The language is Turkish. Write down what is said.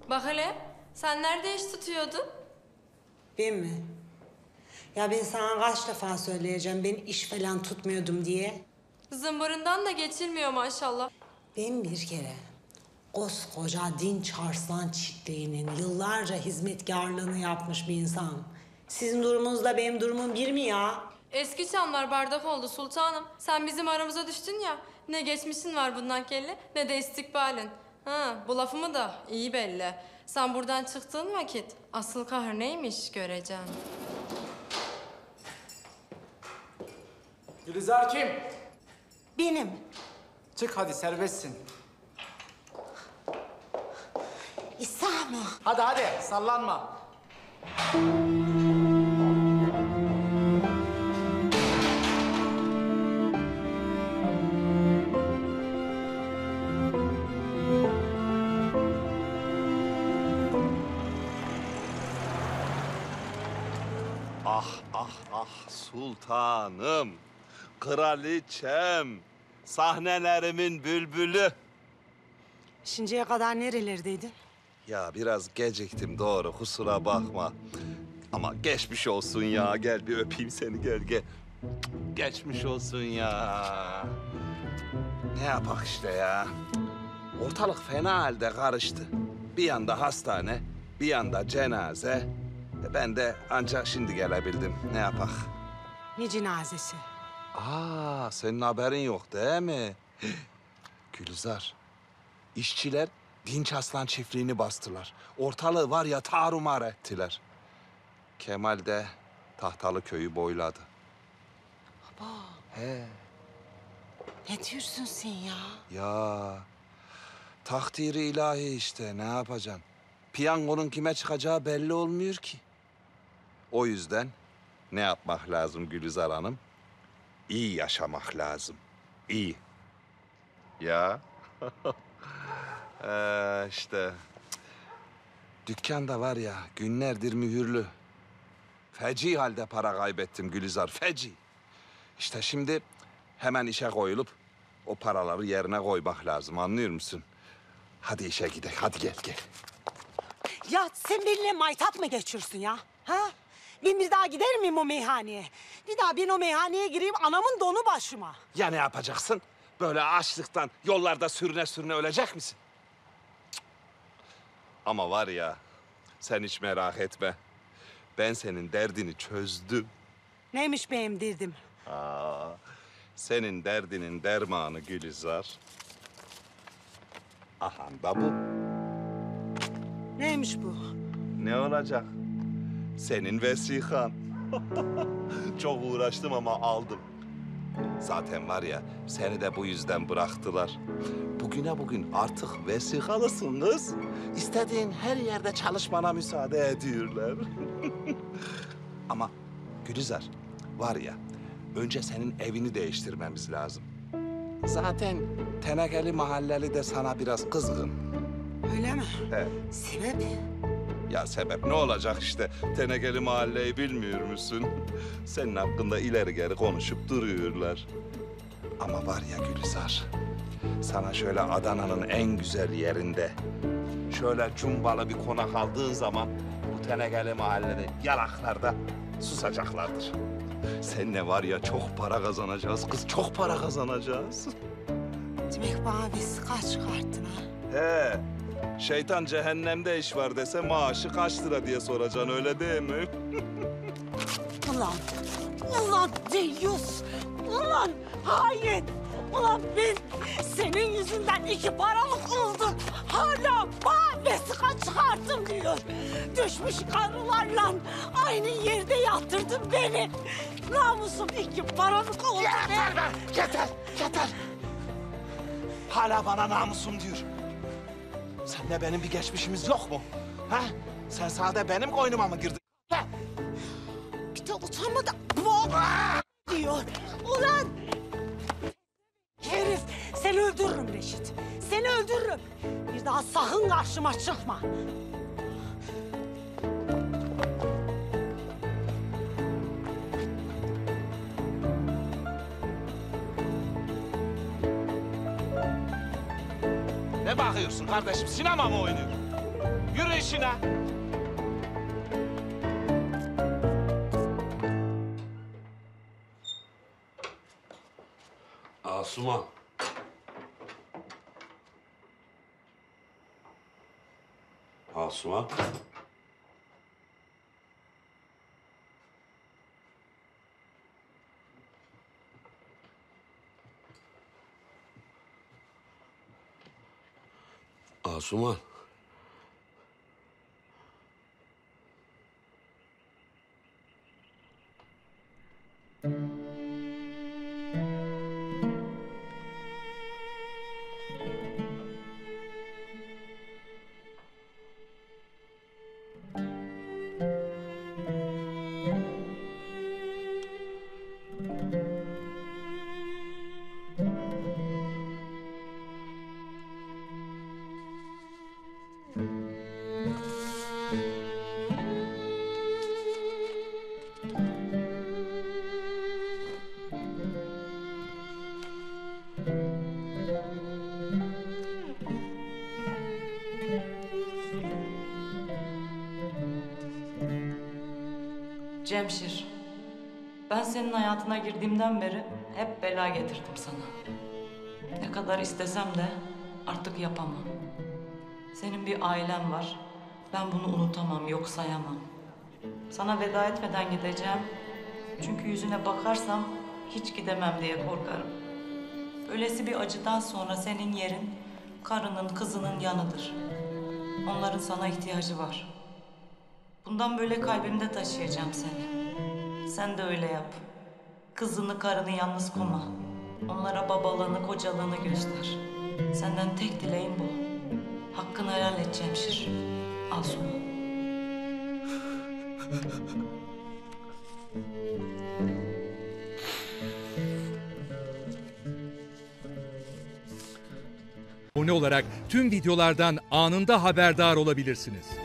Bak hele, sen nerede iş tutuyordun? Ben mi? Ya ben sana kaç defa söyleyeceğim, ben iş falan tutmuyordum diye. Zımbırından da geçilmiyor maşallah. Ben bir kere koskoca Dinç Arslan çiftliğinin yıllarca hizmetkarlığını yapmış bir insanım. Sizin durumunuzla benim durumum bir mi ya? Eski çamlar bardak oldu sultanım. Sen bizim aramıza düştün ya. Ne geçmişin var bundan kelli, ne de istikbalin. Ha, bu lafımı da iyi belli. Sen buradan çıktığın vakit asıl kahır neymiş göreceksin. Gülizar kim? Benim. Çık hadi serbestsin. İsa mı? Hadi hadi sallanma. Ah ah ah sultanım, kraliçem, sahnelerimin bülbülü. Şimdiye kadar nerelerdeydin? Ya biraz geciktim doğru, kusura bakma. Ama geçmiş olsun ya, gel bir öpeyim seni, gel. Geçmiş olsun ya. Ne yapak işte ya. Ortalık fena halde karıştı. Bir yanda hastane, bir yanda cenaze. Ben de ancak şimdi gelebildim. Ne yapak? Ne cenazesi? Aa, senin haberin yok değil mi? Gülizar, işçiler Dinç Aslan çiftliğini bastılar. Ortalığı var ya tarumar ettiler. Kemal de Tahtalı köyü boyladı. Baba, He. ne diyorsun sen ya? Ya, takdiri ilahi işte, ne yapacaksın? Piyangonun kime çıkacağı belli olmuyor ki. O yüzden ne yapmak lazım Gülizar Hanım? İyi yaşamak lazım. İyi. Ya. İşte. Dükkanda var ya günlerdir mühürlü. Feci halde para kaybettim Gülizar, feci. İşte şimdi hemen işe koyulup o paraları yerine koymak lazım, anlıyor musun? Hadi işe gidelim, hadi gel. Ya sen benimle maytap mı geçiyorsun ya? Ha? Ben bir daha gider miyim o meyhaneye? Bir daha ben o meyhaneye gireyim, anamın donu başıma. Ya ne yapacaksın? Böyle açlıktan yollarda sürüne sürüne ölecek misin? Cık. Ama var ya, sen hiç merak etme. Ben senin derdini çözdüm. Neymiş benim derdim? Senin derdinin dermanı Gülizar. Aha da bu. Neymiş bu? Ne olacak? Senin vesikan. Çok uğraştım ama aldım. Zaten var ya, seni de bu yüzden bıraktılar. Bugüne bugün artık vesikalısın kız. İstediğin her yerde çalışmana müsaade ediyorlar. Ama Gülizar, var ya, önce senin evini değiştirmemiz lazım. Zaten Tenekeli mahalleli de sana biraz kızgın. Öyle mi? He. Sebep? Ya sebep ne olacak işte? Tenekeli mahalleyi bilmiyor musun? Senin hakkında ileri geri konuşup duruyorlar. Ama var ya Gülizar, sana şöyle Adana'nın en güzel yerinde, şöyle cumbalı bir konak aldığın zaman bu Tenekeli mahallede yalaklarda susacaklardır. Seninle var ya çok para kazanacağız kız, çok para kazanacağız. Demek bana vesika çıkarttın ha? He, şeytan cehennemde iş var dese maaşı kaç lira diye soracaksın, öyle değil mi? Ulan deyyus! Ulan hain! Ulan ben senin yüzünden 2 paralık oldum. Hala bana vesika çıkarttım diyor. Düşmüş karılarla aynı yerde yattırdın beni. Namusum 2 paralık oldu. Yeter be! Yeter! Hala bana namusum diyor. Seninle benim bir geçmişimiz yok mu? Ha? Sen sade benim koynuma mı girdin? Ha? Bir de utanmadan diyor. Ulan! Herif, seni öldürürüm Reşit. Seni öldürürüm. Bir daha sakın karşıma çıkma. Ne bakıyorsun kardeşim? Sinema mı oynuyor? Yürü işine. Asuman. Asuman. Asuman. Cemşir, ben senin hayatına girdiğimden beri hep bela getirdim sana. Ne kadar istesem de artık yapamam. Senin bir ailen var, ben bunu unutamam, yok sayamam. Sana veda etmeden gideceğim. Çünkü yüzüne bakarsam hiç gidemem diye korkarım. Öylesi bir acıdan sonra senin yerin karının, kızının yanıdır. Onların sana ihtiyacı var. Bundan böyle kalbimde taşıyacağım seni. Sen de öyle yap. Kızını, karını yalnız koma. Onlara babalığını, kocalığını göster. Senden tek dileğim bu. Hakkını helal et Cemşir. Asuman. Abone olarak tüm videolardan anında haberdar olabilirsiniz.